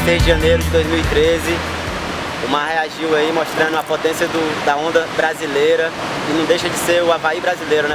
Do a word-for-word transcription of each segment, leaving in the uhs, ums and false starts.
seis de janeiro de dois mil e treze. O Mar reagiu aí, mostrando a potência do, da onda brasileira, e não deixa de ser o Avaí brasileiro, né?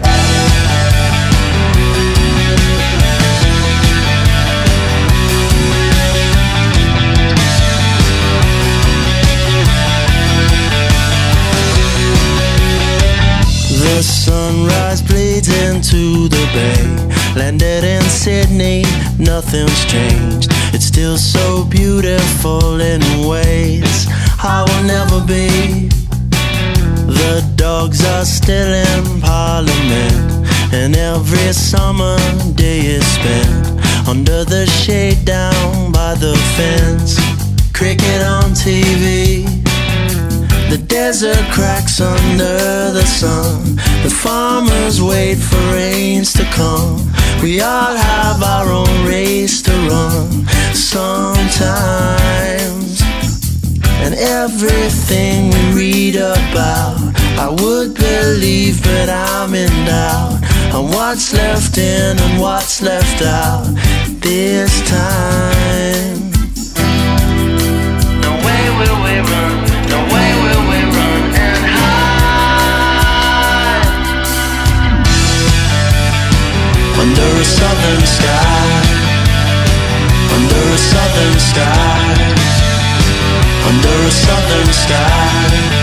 The sunrise bleeds into the bay. Landed in Sydney, nothing's changed. It's still so beautiful in ways I will never be. The dogs are still in Parliament, and every summer day is spent under the shade down by the fence. Cricket on T V, the desert cracks under the sun. The farmers wait for rains to come. We all have our own race to run sometimes. And everything we read about, I would believe, but I'm in doubt on what's left in and what's left out this time. No way will we run, no way will we run and hide under a southern sky, under a southern sky, under a southern sky.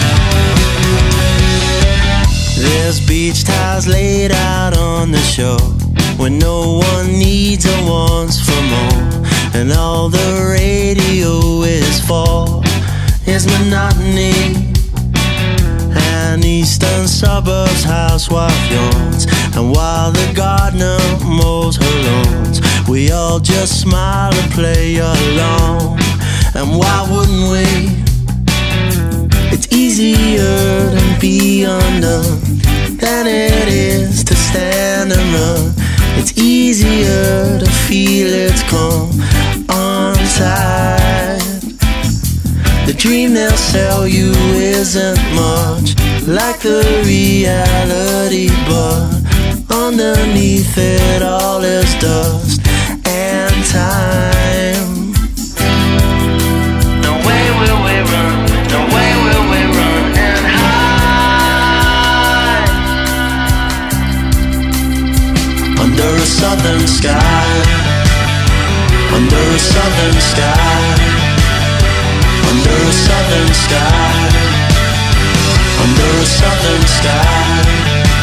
There's beach towels laid out on the shore, where no one needs or wants for more, and all the radio is for is monotony. An eastern suburbs housewife yawns, and while the gardener mows her lawns, we all just smile and play along. And why wouldn't we? It's easier to be undone than it is to stand and run. It's easier to feel it's come untied. The dream they'll sell you isn't much like the reality, but underneath it all is dust and time. No way will we run, no way will we run and hide under a southern sky, under a southern sky, under a southern sky, under a southern sky.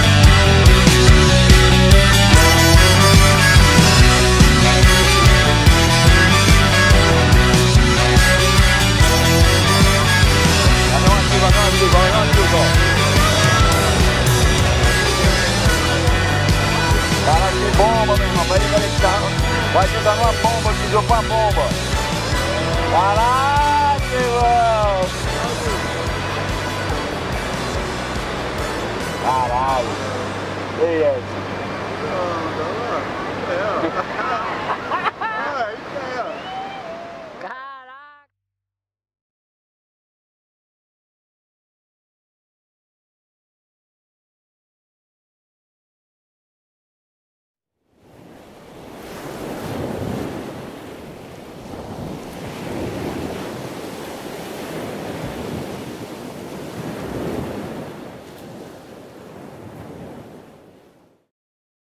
Cara de bomba, meu irmão, vai conectar. Vai jogar uma bomba, que jogou uma bomba. Caraca, irmão. Caralho. E aí? Não, não, não. É.